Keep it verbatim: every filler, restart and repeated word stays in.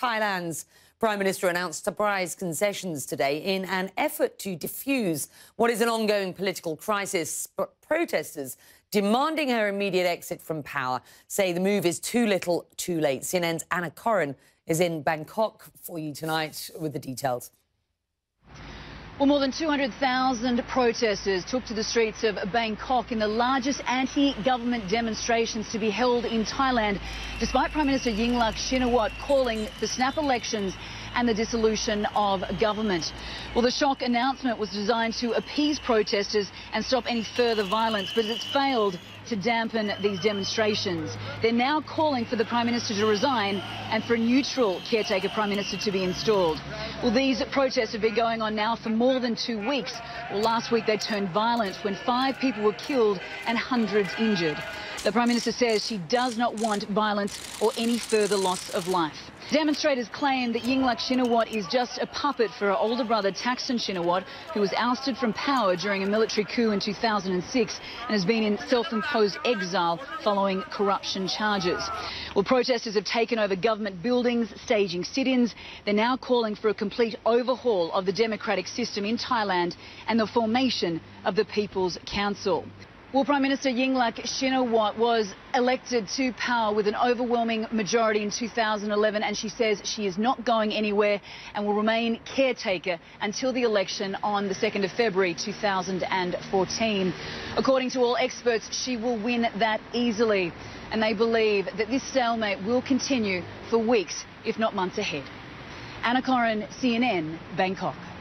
Thailand's Prime Minister announced surprise concessions today in an effort to defuse what is an ongoing political crisis. But protesters demanding her immediate exit from power say the move is too little, too late. C N N's Anna Coren is in Bangkok for you tonight with the details. Well, more than two hundred thousand protesters took to the streets of Bangkok in the largest anti-government demonstrations to be held in Thailand, despite Prime Minister Yingluck Shinawatra calling for snap elections and the dissolution of government. Well, the shock announcement was designed to appease protesters and stop any further violence, but it's failed to dampen these demonstrations. They're now calling for the Prime Minister to resign and for a neutral caretaker Prime Minister to be installed. Well, these protests have been going on now for more than two weeks. Well, last week they turned violent when five people were killed and hundreds injured. The Prime Minister says she does not want violence or any further loss of life. Demonstrators claim that Yingluck Shinawatra is just a puppet for her older brother Thaksin Shinawatra, who was ousted from power during a military coup in two thousand six and has been in self-imposed exile following corruption charges. Well, protesters have taken over government buildings, staging sit-ins. They're now calling for a complete overhaul of the democratic system in Thailand and the formation of the People's Council. Well, Prime Minister Yingluck Shinawatra was elected to power with an overwhelming majority in two thousand eleven, and she says she is not going anywhere and will remain caretaker until the election on the second of February two thousand fourteen. According to all experts, she will win that easily, and they believe that this stalemate will continue for weeks, if not months ahead. Anna Coren, C N N, Bangkok.